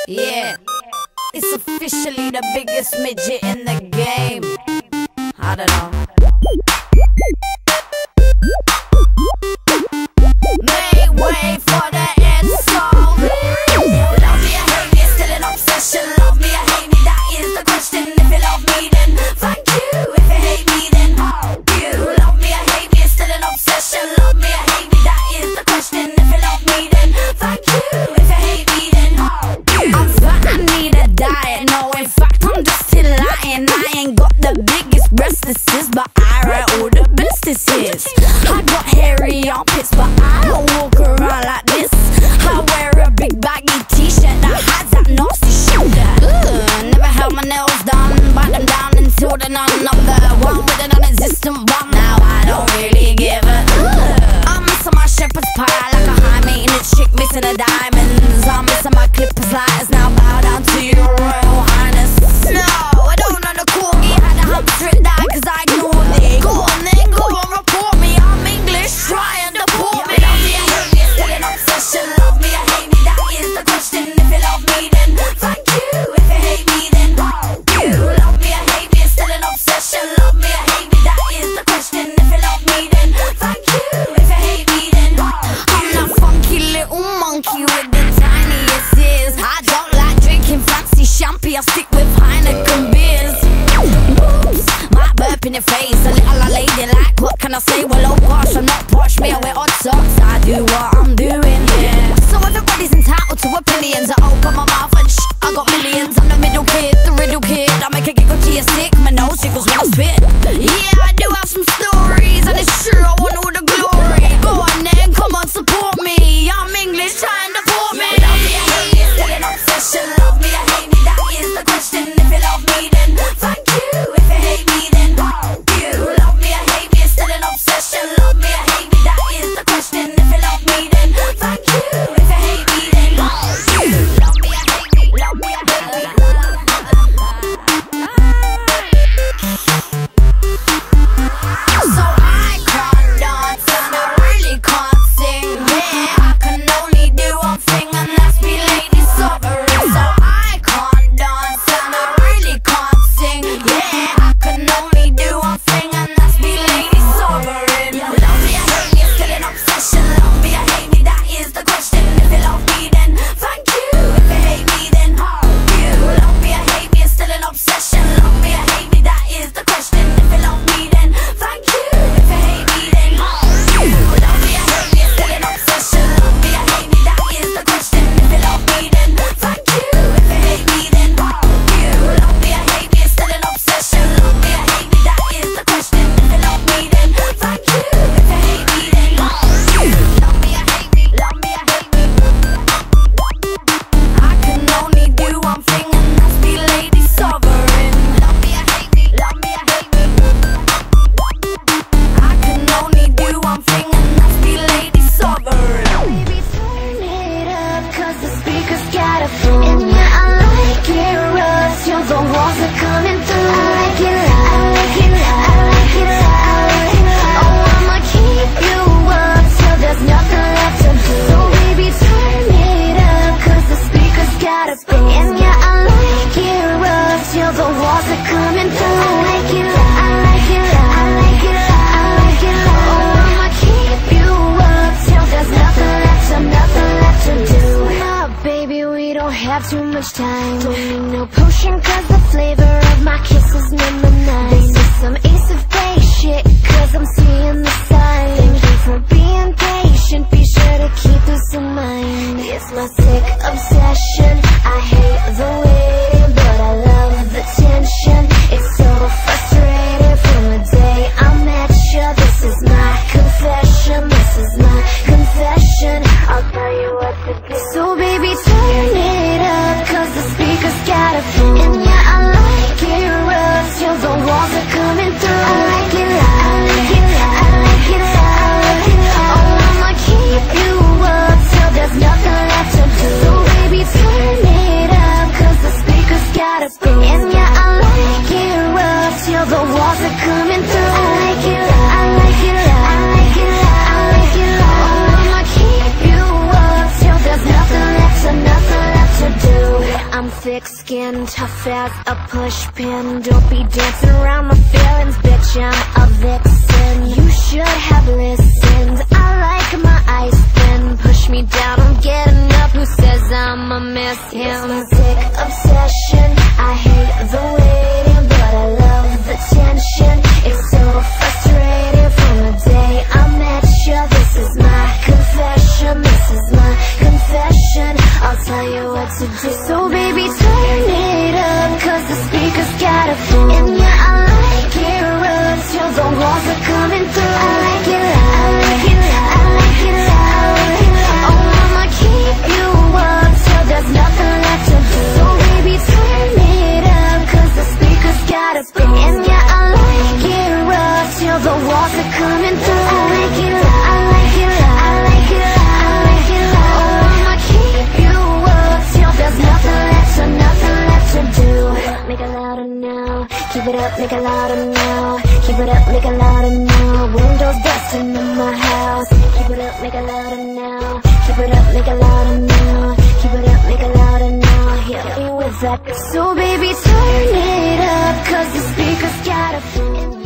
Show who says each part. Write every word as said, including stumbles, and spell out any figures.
Speaker 1: Yeah, it's officially the biggest midget in the game. I don't know. Make way for the end song. Love me or hate me, it's still an obsession. Love me or hate me, that is the question. If you love me, then thank you. If you hate me, then you. Love me or hate me, it's still an obsession. Love me or hate me, that is the question. If you love me, then thank you. If you hate me, then you. I'm fat, I need a diet. No, in fact, I'm just still lying. I ain't got the biggest breasts, this is, but I write all the best this is. I got hairy armpits, but I don't walk around like this. I wear a big baggy t-shirt that has that nasty shoulder. Ugh, never held my nails done, bite them down until the none. I'm the one with an non-existent one. Now I don't really give a ugh. I'm missing my shepherd's pie like a high maintenance chick missing the diamonds. I'm missing my clippers lighters. Now bow down to your royal highness. No, I don't know the corgi had a hump straight down cause I ignored it. Go on then, go on, report me. I'm English, try and deport me. Love me or hate me, it's still an obsession. Love me or hate me, that is the question. If you love me, then thank you. If you hate me, then you. Love me or hate me, it's still an obsession. Love me or hate me, that is the question. If you love me, then thank you. If you hate me, then I'm that funky little monkey with the tiniest ears. I don't like drinking fancy champagne, I stick with Heineken beers. Oops, might burp in your face, a little a lady like, what can I say? Well, oh gosh, I'm not posh, me I wear odd socks. I do what I'm doing, yeah. So everybody's entitled to opinions. I open my mouth and sh I got millions. I'm the middle kid, the riddle kid. I make a giggle to your sick, my nose jiggles when I spit. Yeah, I do have some stories, and it's true, I want all the glory. Go on then, come on, support me. I'm English, try and deport me. Love me or hate me, it's still an obsession. Love me or hate me, that is the question. If you love me, then thank you. If you hate me, then you. Love me or hate me, it's still an obsession. Love me or hate me, that is the question. If you love me, then thank you. If you hate me, then you. Love me or hate me, love me or hate me. So I can't dance and I really can't sing. Yeah, I can only do one thing, and that's be lady sovereign. So I can't dance and I really can't sing. Yeah, I can only do one thing, and that's be lady sovereign. Love me or hate me, it's still an obsession. Love me or hate me, that is the question. If you love me, then thank you. If you hate me, then you. Love me or hate me, it's still an obsession. Love me or hate me, that is the question. If you love me, then thank you. If you hate me, then you. Love me or hate me, it's still an obsession. Love me or hate me, that is the question. If you love me, then thank you. If you hate me, then you. Love me or hate me, it's still an obsession. Love me or hate me, that is the question. If you love me, then thank you. If you hate me, then you. Love me or hate me, love me or hate me. I can only do one thing, and that's be lady sovereign. Love me or hate me, love me or hate me. I can only do one thing, and that's be lady sovereign.
Speaker 2: Baby, turn it up, cause the speakers got a phone. And yeah, I like it rough, till the walls are coming through. I like it loud, I like it loud, I like it loud, I like it loud. Oh, I'ma keep you up, till there's nothing left to do. So baby, turn it up, cause the speakers got a phone. And yeah, I like it rough, till the walls are coming through. I like it loud, I like it loud, I like it loud, I like it loud. Oh, I'ma keep you up, till there's nothing left to, nothing left to do. Nah, baby, we don't have too much time. Don't need no potion, cause the flavor of my kiss is number nine. This is some ace of base shit, cause I'm seeing the sign. Thank you for being patient, be sure to keep this in mind. It's my sick obsession, I hate the waiting, but I love the tension. It's so frustrating from the day I met you. This is my confession, this is my confession. I'll tell you what to do. So baby, turn it up, cause the speakers got a phone. And yeah, I like it rough, till the walls are coming through. I like it loud, I like it loud, I like it loud, I like it loud. Oh, I'ma keep you up, till there's nothing left to do. So baby, turn it up, cause the speakers got a phone. And yeah, I like it rough, till the walls are coming through. I like it loud, I like it loud, I like it loud, I like it loud. Oh, I'ma keep you up, till there's nothing thick skin, tough as a push pin. Don't be dancing around my feelings, bitch, I'm a vixen. You should have listened, I like my ice thin. Push me down, I'm getting up, who says I'ma miss him? It's my sick obsession, I hate the waiting, but I love the tension. It's so frustrating from the day I met you. This is my confession, this is my confession. I'll tell you what to do. So baby, turn it up, cause the speakers got a fool. And yeah, I like it rough till the walls are coming through. I like it loud, I like it loud, I like it loud. Oh, I'ma keep you up till there's nothing left to do. So baby, turn it up, cause the speakers got a fool. And yeah, I like it rough till the walls are coming through. I like it loud, I like it loud, I like it loud, I like it loud. Oh, I'ma keep you up till there's nothing left to, nothing left to do. Make it louder now, keep it up, make it louder now. Keep it up, make it louder now. Windows busting in my house. Keep it up, make it louder now. Keep it up, make it louder now. Keep it up, make it louder now. Hit me with that. So baby, turn it up, cause the speakers got a fool.